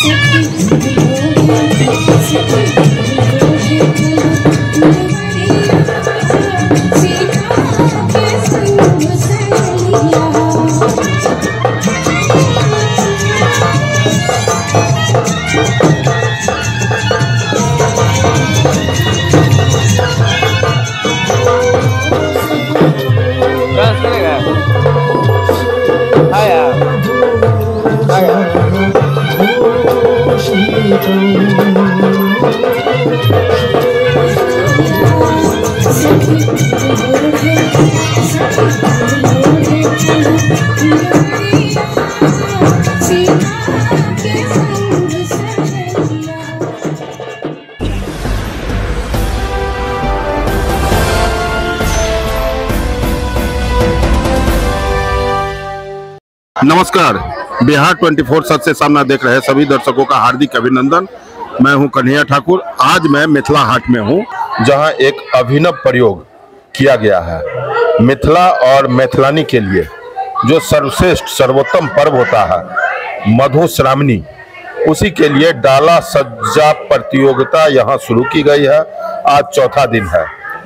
नमस्कार, बिहार 24/7 से सामना देख रहे सभी दर्शकों का हार्दिक अभिनंदन। मैं हूं कन्हैया ठाकुर। आज मैं मिथिला हाट में हूं, जहां एक अभिनव प्रयोग किया गया है मिथिला और मैथिलानी के लिए। जो सर्वश्रेष्ठ सर्वोत्तम पर्व होता है मधुश्रावणी, उसी के लिए डाला सज्जा प्रतियोगिता यहां शुरू की गई है। आज चौथा दिन है।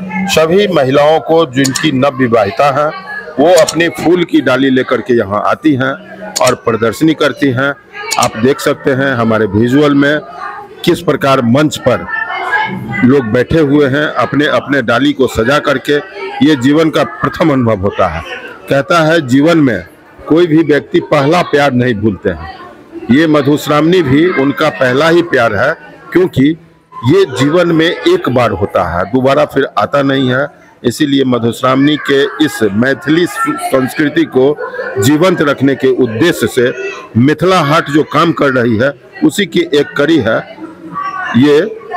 सभी महिलाओं को जिनकी नवविवाहिता हैं वो अपनी फूल की डाली लेकर के यहाँ आती हैं और प्रदर्शनी करती हैं। आप देख सकते हैं हमारे विजुअल में किस प्रकार मंच पर लोग बैठे हुए हैं अपने अपने डाली को सजा करके। ये जीवन का प्रथम अनुभव होता है। कहता है जीवन में कोई भी व्यक्ति पहला प्यार नहीं भूलते हैं। ये मधुश्रावणी भी उनका पहला ही प्यार है, क्योंकि ये जीवन में एक बार होता है, दोबारा फिर आता नहीं है। इसीलिए मधुश्रावणी के इस मैथिली संस्कृति को जीवंत रखने के उद्देश्य से मिथिला हाट जो काम कर रही है उसी की एक कड़ी है ये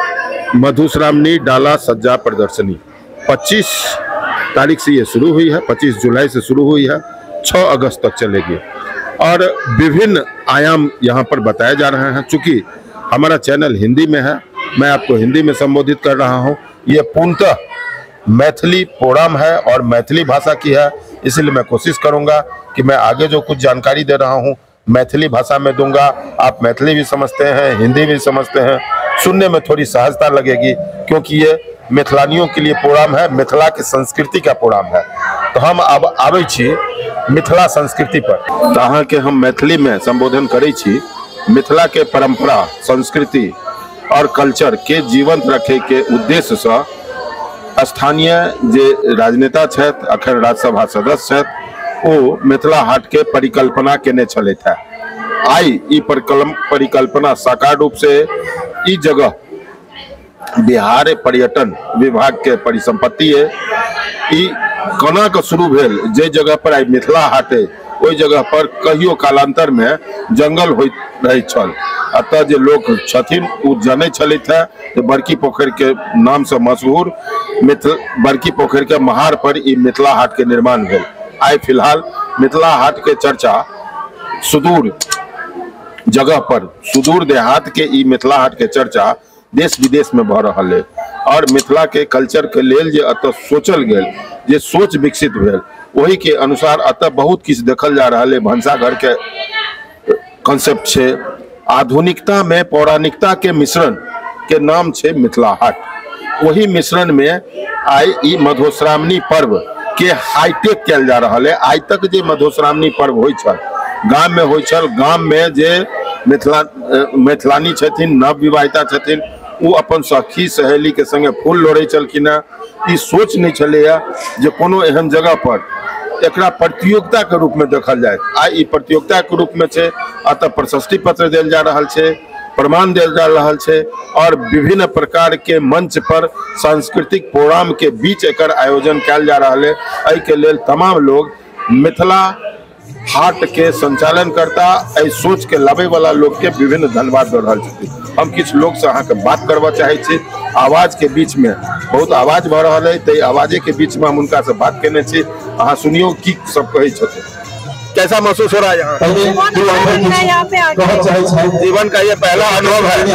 मधुश्रावणी डाला सज्जा प्रदर्शनी। 25 तारीख से ये शुरू हुई है, 25 जुलाई से शुरू हुई है, 6 अगस्त तक चलेगी। और विभिन्न आयाम यहाँ पर बताए जा रहे हैं। चूँकि हमारा चैनल हिंदी में है, मैं आपको हिंदी में संबोधित कर रहा हूँ। ये पूर्णतः मैथिली प्रोग्राम है और मैथिली भाषा की है, इसलिए मैं कोशिश करूंगा कि मैं आगे जो कुछ जानकारी दे रहा हूं मैथिली भाषा में दूंगा। आप मैथिली भी समझते हैं, हिंदी भी समझते हैं, सुनने में थोड़ी सहजता लगेगी, क्योंकि ये मिथिलानियों के लिए प्रोग्राम है, मिथिला की संस्कृति का प्रोग्राम है। तो हम अब आबै छी मिथिला संस्कृति पर। अहाँ के हम मैथिली में संबोधन करै छी। मिथिला के परंपरा, संस्कृति और कल्चर के जीवंत रखे के उद्देश्य से स्थानीय जे राजनेता छथि, अखन राज्यसभा सदस्य छथि, ओ मिथिला हाट के परिकल्पना केने छलथि है। आई ई परिकल्पना साकार रूप से ई जगह बिहार पर्यटन विभाग के परिसंपत्ति है। ई कोना के शुरू भेल, जे जगह पर आई मिथिला हाट है ओई जगह पर कहियो कालांतर में जंगल होइत रहे छल। अतः जे लोग छथिन उ जाने छलथि है जे बड़की पोखर के नाम से मशहूर बड़की पोखर के महार पर ई मिथिला हाट के निर्माण भेल। आई फिलहाल मिथिला हाट के चर्चा सुदूर जगह पर, सुदूर देहात के ई मिथिला हाट के चर्चा देश विदेश में भ रहल है। और मिथिला के कल्चर के लेल जे अतः सोचल गेल, जे सोच विकसित भेल, वही के अनुसार अतः बहुत किछु देखल जा रहा है। भंसाघर के कॉन्सेप्ट छे, आधुनिकता में पौराणिकता के मिश्रण के नाम छे मिथिला हाट। वही मिश्रण में आई ई मधुश्रावणी पर्व के हाईटेक कल जा रहा है। आज तक जे मधुश्रावणी पर्व होय छल गाम में होय छल, गाम में जे मैथिलानी छथिन, नवविवाहिता छथिन, वो अपन सखी सहेली के संगे फूल लोढ़े चलखिन। ई सोच नहीं चले जे कोनो एहन जगह पर एकरा प्रतियोगिता के रूप में देखल जाए। आई ई प्रतियोगिता के रूप में छे, अतः प्रशस्ति पत्र देल जा रहा है, प्रमाण देल जा रहा है, और विभिन्न प्रकार के मंच पर सांस्कृतिक प्रोग्राम के बीच एकर आयोजन कल जा रहा है। एहि के लेल तमाम लोग मिथिला हाट के संचालन करता एहि सोच के लावे वाला लोग के विभिन्न धन्यवाद दे रहा है। हम किछ लोग से अहाँ के बात करवा चाहे छी। आवाज के बीच में बहुत आवाज भ रहा है, तो आवाजे के बीच में हम उनका से बात करने छी। अहाँ सुनियो की सब कहे छथिन। कैसा महसूस हो रहा है यहाँ पे? जीवन का ये पहला अनुभव है।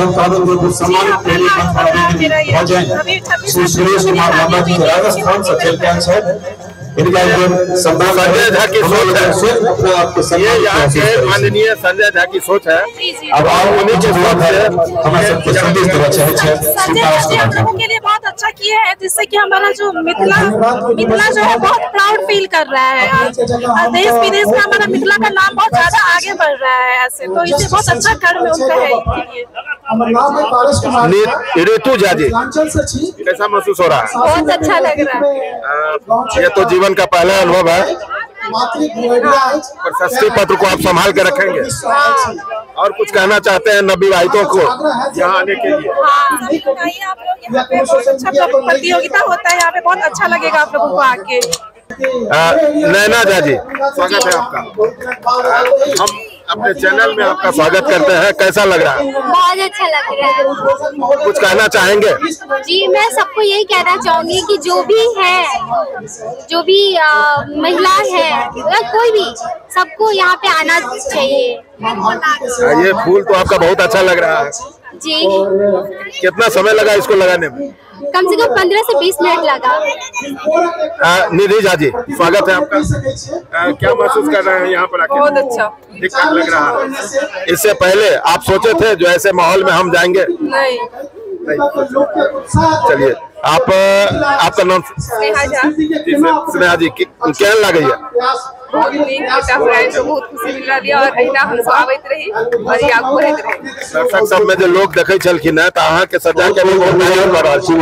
राजस्थान से चल के संजय झा की सोच है, ये यहाँ के माननीय संजय झा की सोच है। अब उन्हीं की सोच से संजय झा हम लोगों के लिए बहुत अच्छा किए हैं, जिससे कि हमारा जो मिथिला जो है बहुत प्राउड फील कर रहा है। देश विदेश में हमारा मिथिला का नाम बहुत ज्यादा आगे बढ़ रहा है ऐसे, तो इसे बहुत अच्छा कर्म उनका है इनके लिए। ऋतु झा जी, कैसा महसूस हो रहा है? बहुत अच्छा लग रहा है। ये तो जीवन का पहला अनुभव है। प्रशस्ति पत्र को आप संभाल के रखेंगे और कुछ कहना चाहते हैं नवविवाहितों को यहाँ आने के लिए? आप लोग यहाँ पे बहुत अच्छा प्रतियोगिता होता है, यहाँ पे बहुत अच्छा लगेगा आप लोगों को आके। नैना झा जी, स्वागत है आपका। हम अपने चैनल में आपका स्वागत करते हैं, कैसा लग रहा है? बहुत अच्छा लग रहा है। कुछ कहना चाहेंगे? जी, मैं सबको यही कहना चाहूंगी कि जो भी महिला है या कोई भी, सबको यहाँ पे आना चाहिए। ये फूल तो आपका बहुत अच्छा लग रहा है जी। कितना समय लगा इसको लगाने में? कम से कम 15 से 20 मिनट लगा। निधि झा जी, स्वागत है आपका। क्या महसूस कर रहे हैं यहाँ पर आके? बहुत अच्छा, ठीक ठाक लग रहा है। इससे पहले आप सोचे थे जो ऐसे माहौल में हम जाएंगे? नहीं। चलिए, आपका नाम? स्नेहा झा। स्नेहा जी, क्या लगे? बहुत बहुत खुशी मिल रही है और अहिना हम सब आवैत रही और ये आपको रहत रही। दर्शक सब में जो लोग देखे छलखिन है त अहाँ के सजा के बहुत तारीफ कर रहल छी।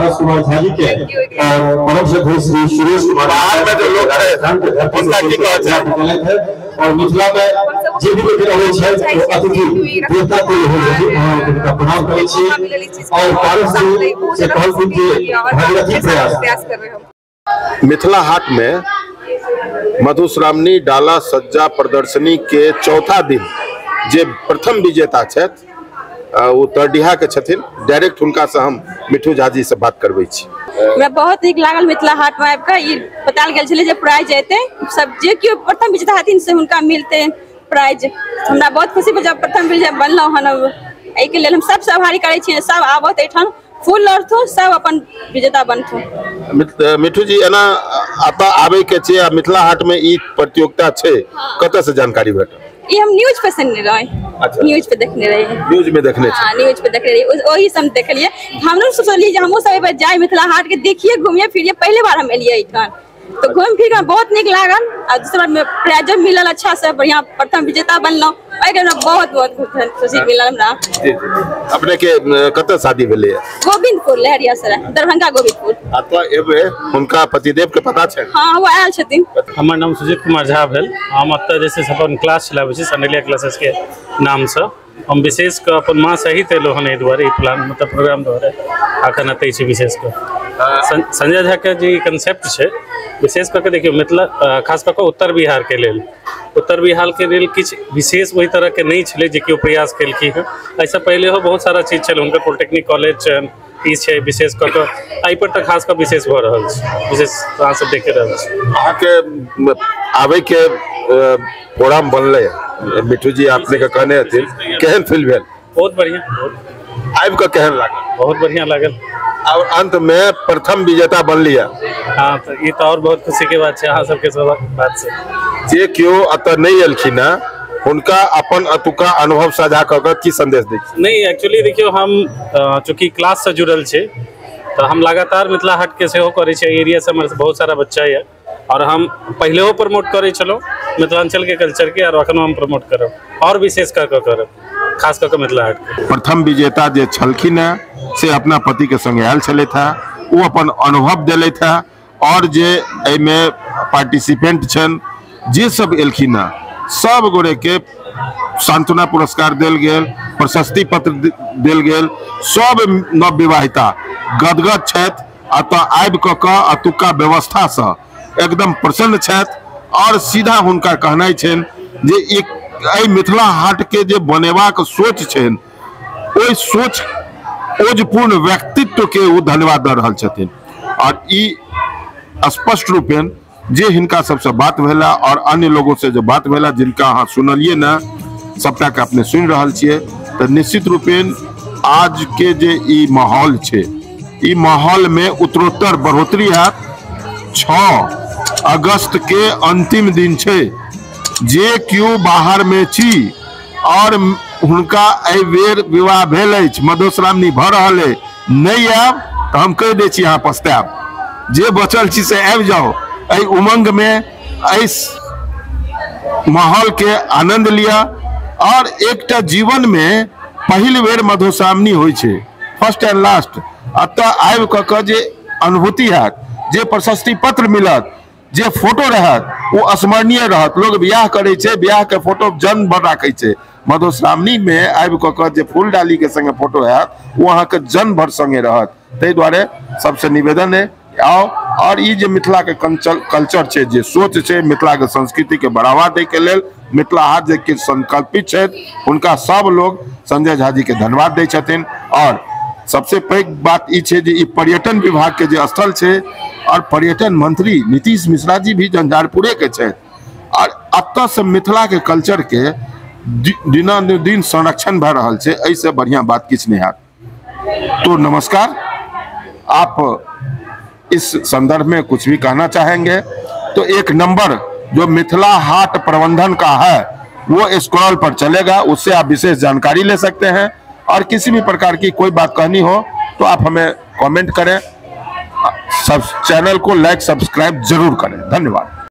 परम से खुश श्री सुरेश कुमार बाहर में जो लोग है उनका की कहत है और मिथिला में जे भी लोग रहै छै वो अतिथि देवता को हो छै, उनका प्रणाम करै छी और परम से कहल कि भगवती प्रयास कर रहे हम। मिथिला हाट में मधुश्रावणी डाला सज्जा प्रदर्शनी के चौथा दिन जे प्रथम विजेता छथि वो तरडीहा के छथिन। डायरेक्ट हुनका से हम मिठू झा जी से बात करबै छी। हमरा बहुत नीक लागल मिथिला हाट में आबि के ई बताल गेल छलै जे प्राइज एतै, सब जे केओ प्रथम विजेता हथिन से हुनका मिलतै प्राइज। हमरा बहुत खुशी भेल जब प्रथम विजेता बनलहुँ हन। एहि के लेल हम सब आभारी करै छी, सब आबत एठाम फूल लड़थु, सब अपन विजेता बनथु। मिठू जी, एना आता आबे के छै मिथिला हाट में ई प्रतियोगिता छै, कतऽ से जानकारी भेटल? ई हम न्यूज पे सुनने रही। अच्छा। न्यूज पे देखने रही। न्यूज में देखने छी? हाँ, न्यूज पे देख रही, वही सब देखलिए। हमरो सोचलिए जे हमहू सब एबार जाय मिथिला हाट के देखिए, घूमिए फिरिए। पहले बार हम एलिए एठाम तो घूम फिर के बहुत निक लागल और दूसरा में प्राइज मिलल अच्छा से, बढ़िया प्रथम विजेता बनलहुँ। बहुत बहुत खुशी मिलल हमरा। अपने के कतऽ शादी भेलै? गोविंदपुर, लहरियासराय, दरभंगा गोविंदपुर। अतः एबे हुनका पतिदेव के पता छै? हाँ, वो आयल छथिन। हमर नाम सुजीत कुमार झा भेल। हम एतऽ जे छै अपन क्लास चलाबै छी सनेलिया क्लासेस के नाम से। हम विशेष के अपन माँ सहित एलहुँ हन एहि दुआरे, प्लान मतलब प्रोग्राम दुआरे अखन एतै छी। विशेष के संजय झा के जे कंसेप्ट छै, विशेष करके देखियो मिथिला खास कऽ उत्तर बिहार के लेल, उत्तर बिहार के लेल किछु विशेष वही तरह के नहीं छलै जे केओ प्रयास केलखिन हँ। ऐसा पहले हो बहुत सारा चीज छलै, हुनकर पॉलिटेक्निक कॉलेज छनि, ई छै विशेष कऽ एहि पर तऽ खास कऽ विशेष भऽ रहल छै। विशेष अहाँ सब देख रहल छी। अहाँके आबै के प्रोग्राम बनलै, मिठू जी अपने के कहने हथिन, केहन फील भेल? बहुत बढ़िया। आबि कऽ केहन लागल? बहुत बढ़िया लागल। और अंत में प्रथम विजेता बनलिए। हाँ, तो ये तो और बहुत खुशी के बात है अहाँ सबके सब बात से। जे केओ अतऽ नहीं एलखिन है उनका अपन अतुका अनुभव साझा कऽ के की संदेश दै छी? नहीं, एक्चुअली देखियो हम चूँकि क्लास से जुड़ल छै तो हम लगातार मिथिला हाट के सेहो करै छै। एरिया से हमारे बहुत सारा बच्चा है और हम पहले प्रमोट करे छलहुँ मिथिलांचल के कल्चर के, और अखनो हम प्रमोट करब और विशेष करके करब, खास करके मिथिला हाट के। प्रथम विजेता जे छलखिन है से अपना पति के संग आयल छलथि है, वो अपन अनुभव देलथि है और जे एहिमे पार्टिसिपेंट छन जे सब एलखिन है सब गोरे के सांत्वना पुरस्कार देल गेल, प्रशस्ति पत्र देल गेल। सब नवविवाहिता गदगद छथि, अतः आबि कऽ अतुका व्यवस्था से एकदम प्रसन्न छथि और सीधा हुनका कहनाइ छनि जे एक मिथिला हाट के जे बनेबाक सोच छनि ओहि सोच ओजपूर्ण व्यक्तित्व के वो धन्यवाद दे रहल छथिन। और ई स्पष्ट रूपेण जे हिनका सबसे बात भेला और अन्य लोगों से जो बात भेला जिनका अहाँ सुनलिए ना, सबटा के अपने सुनि रहल छियै, तो निश्चित रूपेण आज के जे ई माहौल छै, ई माहौल में उत्तरोत्तर बढ़ोतरी हैत। 6 अगस्त के अंतिम दिन छे, जे क्यों बाहर में छी और हुनका एहि बेर विवाह भेल अछि, मधुश्रावणी भऽ रहल है, नहीं आयब तो हम कह दै छी अहाँ पछतायब। जे बचल छी से आबि जाओ, एहि उमंग में इस माहौल के आनंद लिया। और एकटा जीवन में पहिल बेर मधुश्रावणी होइ छै, फर्स्ट एंड लास्ट। अतः आबि कऽ जे अनुभूति हैत, जे प्रशस्ति पत्र मिलत, जे फोटो रहत, वो अस्मरणीय रहत। लोग बियाह करे छे, बियाह के फोटो जन्म भर राखे छे, मधुश्रावणी में आबि कऽ जे फूल डाली के संगे फोटो हैत, वो अहाँ के जन्म भर संगे रहत। ताहि दुआरे सबसे निवेदन है आओ, और ई जे मिथिला के कल्चर छे, जे सोच छे मिथिला के संस्कृति के बढ़ावा दे के लेल मिथिला हाट जे कि संकल्पित छे, उनका सब लोग संजय झा जी के धन्यवाद दै छथिन। और सबसे पैघ बात ई छे जे ई पर्यटन विभाग के जे स्थल छे, और पर्यटन मंत्री नीतीश मिश्रा जी भी झंझारपुरे के छे, और अतः से मिथिला के कल्चर के दिनानुदिन संरक्षण भए रहल छे। ऐसे बढ़िया बात किछ नहीं है। तो नमस्कार। आप इस संदर्भ में कुछ भी कहना चाहेंगे तो एक नंबर जो मिथिला हाट प्रबंधन का है वो स्क्रॉल पर चलेगा, उससे आप विशेष जानकारी ले सकते हैं। और किसी भी प्रकार की कोई बात कहनी हो तो आप हमें कमेंट करें, सब चैनल को लाइक सब्सक्राइब जरूर करें। धन्यवाद।